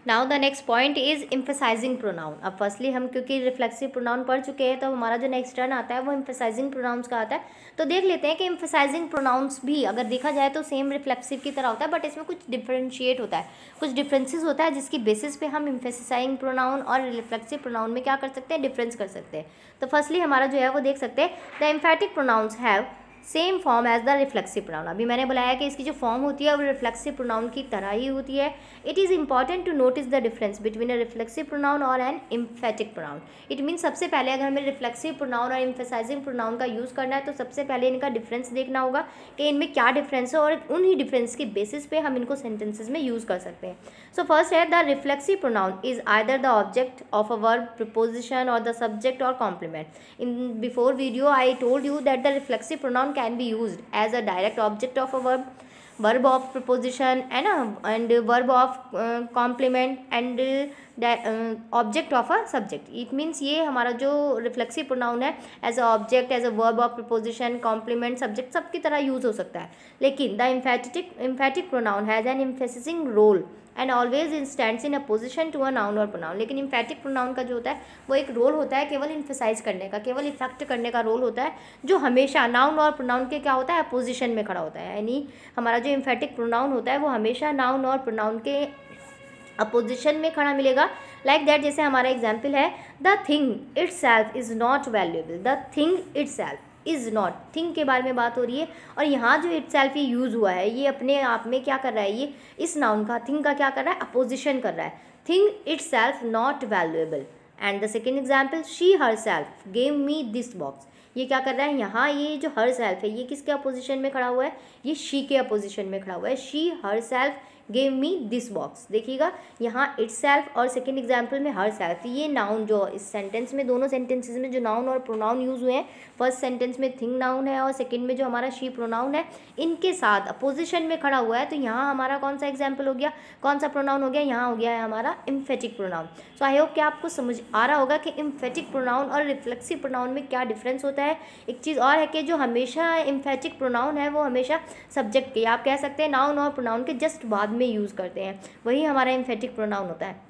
Now the next point is emphasising pronoun. अब firstly हम क्योंकि रिफ्लेक्सिव प्रोनाउन पढ़ चुके हैं तो हमारा जो नेक्स्ट टर्न आता है वो एम्फेसाइजिंग प्रोनाउंस का आता है। तो देख लेते हैं कि एम्फेसाइजिंग प्रोनाउंस भी अगर देखा जाए तो सेम रिफ्लेक्सिव की तरह होता है, बट इसमें कुछ डिफरेंशिएट होता है, कुछ डिफरेंसेस होता है जिसकी बेसिस पे हम एम्फेसाइजिंग प्रोनाउन और रिफ्लेक्सिव प्रोनाउन में क्या कर सकते हैं, डिफरेंस कर सकते हैं। तो फर्स्टली हमारा जो है वो देख सकते हैं, the emphatic pronouns have same form as the reflexive pronoun. अभी मैंने बताया कि इसकी जो फॉर्म होती है वो रिफ्लेक्सिव प्रोनाउन की तरह ही होती है। It is important to notice the difference between a reflexive pronoun और an emphatic pronoun. It mean सबसे पहले अगर हमें रिफ्लेक्सिव प्रोनाउन और एम्फेसाइजिंग प्रोनाउन का यूज़ करना है तो सबसे पहले इनका डिफरेंस देखना होगा कि इनमें क्या डिफरेंस है, और उन ही डिफरेंस के बेसिस पे हम इनको सेंटेंसेज में यूज़ कर सकते हैं। सो फर्स्ट है, the reflexive pronoun is either the object of a verb, preposition और द सब्जेक्ट और complement. In before video I told you that the reflexive pronoun can be used as a direct object of a verb, verb of preposition and verb of complement and object of a subject. It means ये हमारा जो reflexive pronoun है as a object, as a verb of preposition, complement, subject सबकी तरह use हो सकता है। लेकिन the emphatic pronoun has an emphasising role and always stands in apposition to a noun और प्रोनाउन। लेकिन एम्फेटिक प्रोनाउन का जो होता है वो एक रोल होता है केवल इम्फेसाइज करने का, केवल इफेक्ट करने का रोल होता है, जो हमेशा नाउन और प्रोनाउन के क्या होता है, अपोजिशन में खड़ा होता है। यानी हमारा जो एम्फेटिक प्रोनाउन होता है वो हमेशा नाउन और प्रोनाउन के अपोजिशन में खड़ा मिलेगा। लाइक दैट, जैसे हमारा एग्जाम्पल है, the thing itself is not valuable. The thing itself is not, thing के बारे में बात हो रही है, और यहाँ जो इट सेल्फ ये यूज़ हुआ है ये अपने आप में क्या कर रहा है, ये इस नाउन का थिंग का क्या कर रहा है, अपोजिशन कर रहा है। Thing itself not valuable. And the second example, she herself gave me this box. ये क्या कर रहा है, यहाँ ये जो हर सेल्फ है ये किसके अपोजिशन में खड़ा हुआ है, ये शी के अपोजिशन में खड़ा हुआ है। She herself gave me this box. देखिएगा यहाँ इट सेल्फ और सेकेंड एग्जाम्पल में हर सेल्फ, ये नाउन जो इस सेंटेंस में, दोनों सेंटेंसेस में जो नाउन और प्रोनाउन यूज़ हुए हैं, फर्स्ट सेंटेंस में थिंग नाउन है और सेकेंड में जो हमारा शी प्रोनाउन है, इनके साथ अपोजिशन में खड़ा हुआ है। तो यहाँ हमारा कौन सा एग्जाम्पल हो गया, कौन सा प्रोनाउन हो गया, यहाँ हो गया है हमारा emphatic pronoun. So I hope कि आपको समझ आ रहा होगा कि एम्फेटिक प्रोनाउन और रिफ्लेक्सिव प्रोनाउन में क्या डिफरेंस होता है। एक चीज़ और है कि जो हमेशा एम्फेटिक प्रोनाउन है वो हमेशा सब्जेक्ट के, आप कह सकते हैं नाउन और प्रोनाउन के जस्ट बाद में यूज़ करते हैं, वही हमारा एम्फेटिक प्रोनाउन होता है।